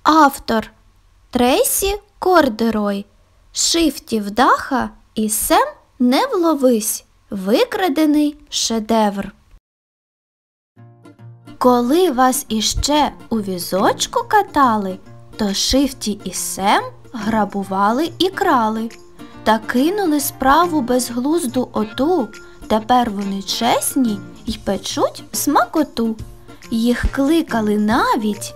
Автор Трейсі Кордерой. Шифті Вдаха і Сем не вловись. Викрадений шедевр. Коли вас іще у візочку катали, то Шифті і Сем грабували і крали. Та кинули справу безглузду оту. Тепер вони чесні й печуть смакоту. Їх кликали навіть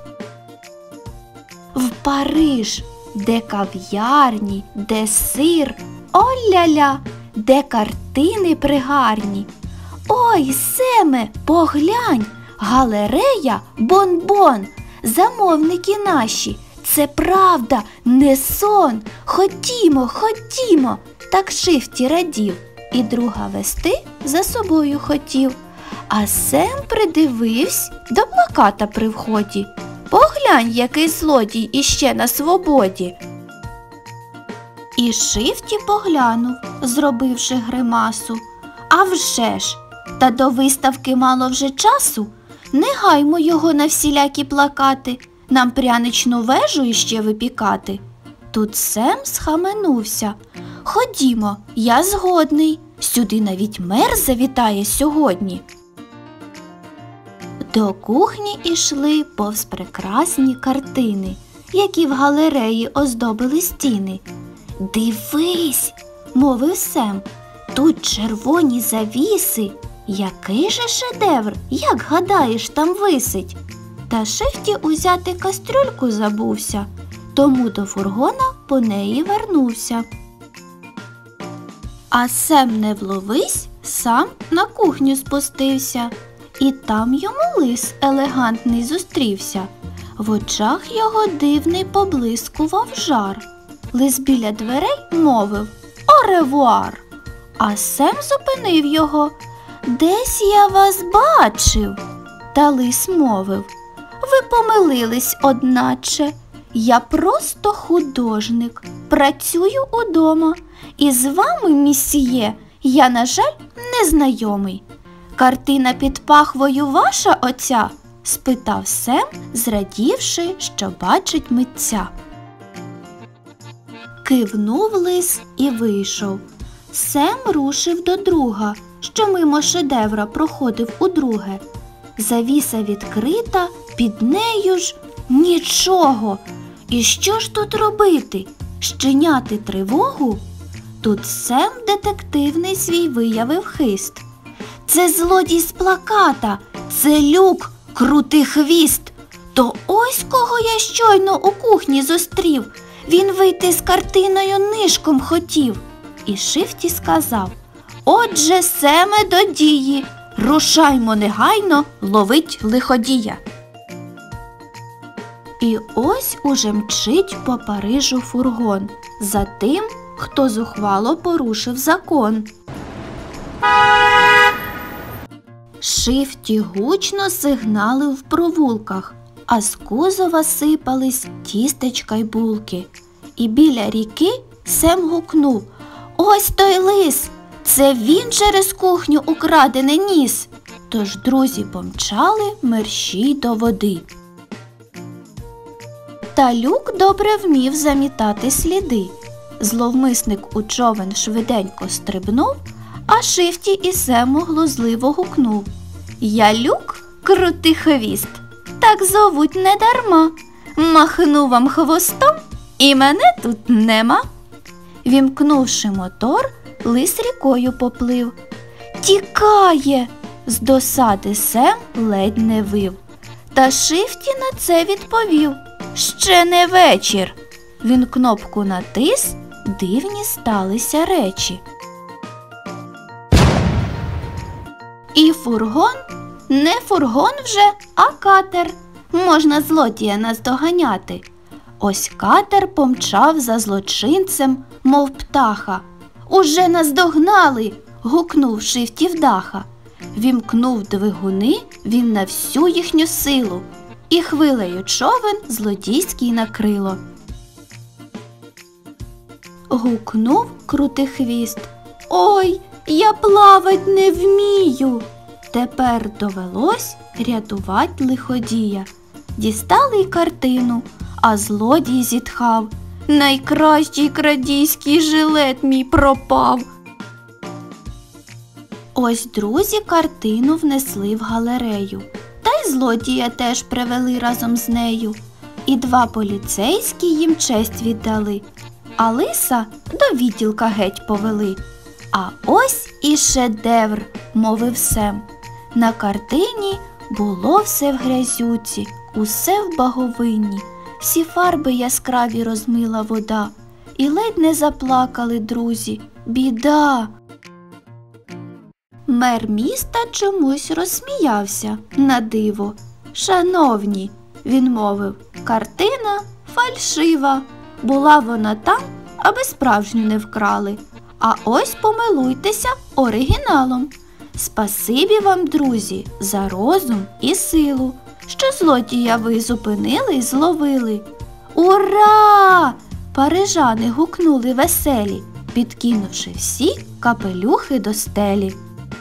в Париж, де кав'ярні, де сир, о-ля-ля, де картини пригарні. Ой, Семе, поглянь, галерея Бон-Бон, замовники наші, це правда, не сон. Ходімо, ходімо. Так Шифті радів і друга вести за собою хотів. А Сем придивився до плаката при вході. Поглянь, який злодій іще на свободі. І Шифті поглянув, зробивши гримасу. А вже ж, та до виставки мало вже часу. Не гаймо його на всілякі плакати, нам пряничну вежу іще випікати. Тут Сем схаменувся. Ходімо, я згодний, сюди навіть мер завітає сьогодні. До кухні ішли повз прекрасні картини, які в галереї оздобили стіни. «Дивись!» – мовив Сем, «тут червоні завіси. Який же шедевр, як гадаєш, там висить?» Та Шифті узяти кастрюльку забувся, тому до фургона по неї вернувся. А Сем не вловись, сам на кухню спустився. І там йому лис елегантний зустрівся. В очах його дивний поблискував жар. Лис біля дверей мовив «Оревуар!» А Сем зупинив його. «Десь я вас бачив!» Та лис мовив «Ви помилились, одначе. Я просто художник, працюю удома. І з вами, місьє, я, на жаль, не знайомий. Картина під пахвою ваша оця?» – спитав Сем, зрадівши, що бачить митця. Кивнув лис і вийшов. Сем рушив до друга, що мимо шедевра проходив удруге. Завіса відкрита, під нею ж нічого. І що ж тут робити? Щиняти тривогу? Тут Сем детективний свій виявив хист. «Це злодій з плаката! Це Люк, крутий хвіст! То ось кого я щойно у кухні зустрів! Він вийти з картиною нишком хотів!» І Шифті сказав «Отже, Семе, до дії! Рушаймо негайно ловить лиходія!» І ось уже мчить по Парижу фургон за тим, хто зухвало порушив закон. Шифті гучно сигналив в провулках, а з кузова сипались тістечка й булки. І біля ріки Сем гукнув «Ось той лис! Це він через кухню украдене ніс!» Тож друзі помчали мерщій до води. Та Люк добре вмів замітати сліди. Зловмисник у човен швиденько стрибнув, а Шифті і Сему глузливо гукнув «Я Люк, крутий хвіст, так зовуть не дарма. Махну вам хвостом, і мене тут нема». Вімкнувши мотор, лис рікою поплив. «Тікає!» – з досади Сем ледь не вив. Та Шифті на це відповів «Ще не вечір». Він кнопку натис, дивні сталися речі. І фургон не фургон вже, а катер. Можна злодія наздоганяти. Ось катер помчав за злочинцем, мов птаха. «Уже наздогнали!» – гукнув Шифті Вдаха. Вімкнув двигуни він на всю їхню силу, і хвилею човен злодійський накрило. Гукнув крутий хвіст «Ой, я плавать не вмію!» Тепер довелось рятувати лиходія. Дістали й картину, А злодій зітхав: найкращий крадійський жилет мій пропав. Ось друзі картину внесли в галерею. Та й злодія теж привели разом з нею. І 2 поліцейські їм честь віддали, а лиса до відділка геть повели. А ось і шедевр, мовив Сем. На картині було все в грязюці, усе в баговині. Всі фарби яскраві розмила вода. І ледь не заплакали друзі. Біда! Мер міста чомусь розсміявся на диво. Шановні, він мовив, картина фальшива. Була вона там, аби справжню не вкрали. А ось помилуйтеся оригіналом. Спасибі вам, друзі, за розум і силу, що злодія ви зупинили й зловили. Ура! Парижани гукнули веселі, підкинувши всі капелюхи до стелі.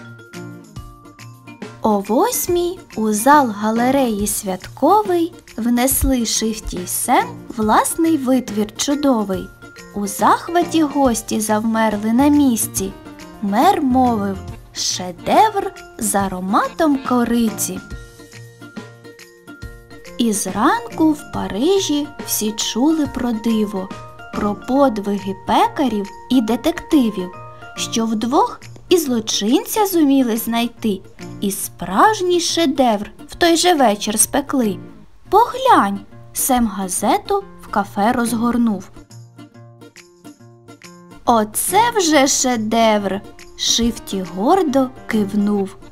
О 8 у зал галереї святковий внесли Шифті й Сем власний витвір чудовий. У захваті гості завмерли на місці. Мер мовив: шедевр з ароматом кориці. І зранку в Парижі всі чули про диво, про подвиги пекарів і детективів, що вдвох і злочинця зуміли знайти, і справжній шедевр в той же вечір спекли. Поглянь, Сем газету в кафе розгорнув. Оце вже шедевр! Шифті гордо кивнув.